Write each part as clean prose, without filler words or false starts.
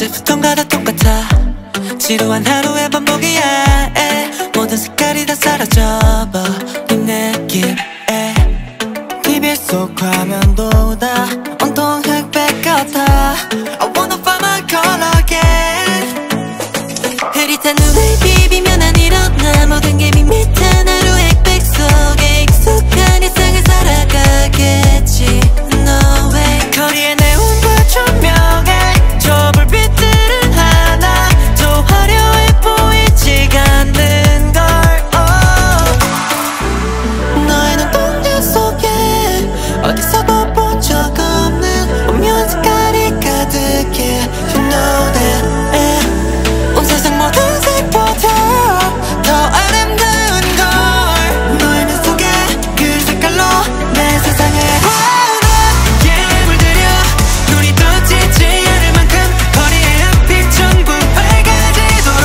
어제부턴가 다 똑같아. 지루한 하루의 반복이야. 모든 색깔이 다 사라져버린 느낌. TV 속 화면도 다 온통 흑백 같아. I wanna find my color again. 흐릿한 눈을 비비면 안 일어나. 모든 게 밋밋한 하루의 흑백 속에 익숙한 일상을 살아가겠지. No way. 거리에 네온과 조명에 저 불빛들은 하나도 화려해 보이지가 않는 걸. 너의 눈동자 속에 어디서도 본 적 없는 오묘한 색깔이 가득해. You know that. 온 세상 모든 색보다 더 아름다운 걸. 너의 눈 속에 그 색깔로 내 세상을 환하게 물들여. 눈이 떠지지 않을 만큼 거리의 앞빛 전부 밝아지도록.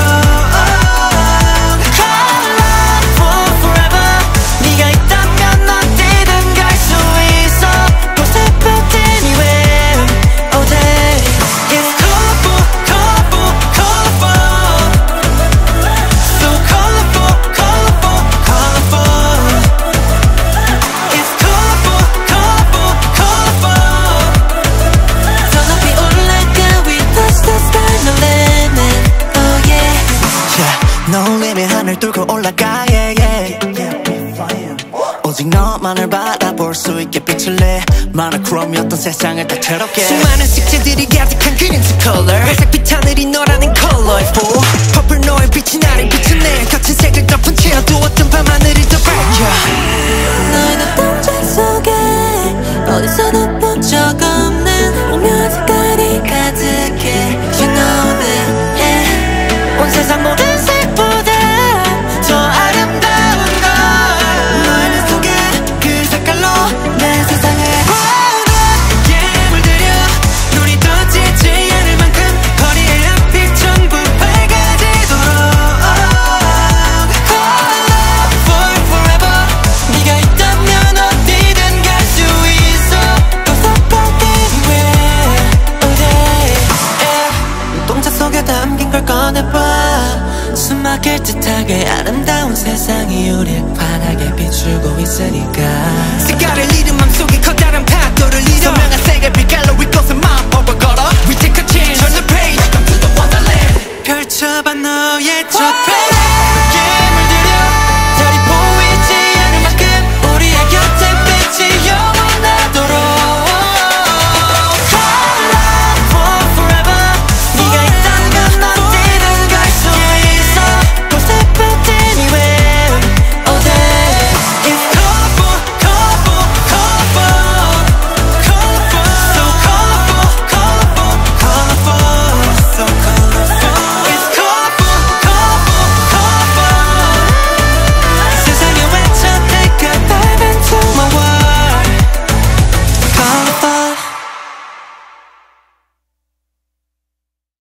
Colorful forever. 네가 있다면 어디든 갈 수 있어. Possible anywhere all day. It's colorful, colorful, colorful. So colorful, colorful, colorful. It's colorful, colorful, colorful. 더 높이 올라가 we touch the sky. No limit, oh yeah. Yeah, no limit 하늘 뚫고 올라가 yeah, yeah. 오직 너만을 바라볼 수 있게 빛을 내. 모노크롬이었던 세상을 다채롭게. 수많은 색채들이 가득한 그린색 컬러. 회색빛 하늘이 너라는 colorful. 퍼플 너의 빛이 나를 비추네. 거친 색을 덮은 채 어두웠던 밤하늘이 더 밝혀. 너의 눈동자 속에 어디서도 본 적 없는 오묘한 색깔이 가득해. You know that, yeah. 온 세상 모든 색보다 더 아름다운 걸. 너의 눈 속에 그 색깔로 내 세상을 환하게 물들여. 눈이 떠지지 않을 만큼 거리의 앞빛 전부 밝아지도록. Colorful forever. 네가 있다면 어디든 갈 수 있어. Possible anywhere all day. 눈동자 속에 담긴 걸 꺼내봐. 숨막힐 듯하게 아름다운 세상이 우릴 환하게 비추고 있으니까. 색깔을 잃은 맘속에 커다란 파도를 잃어. 선명한 색의 빛깔로 이곳에 마음 뽑아 걸어. We take a chance, turn the page, welcome to the wonderland. 펼쳐봐 너의 첫 페이지.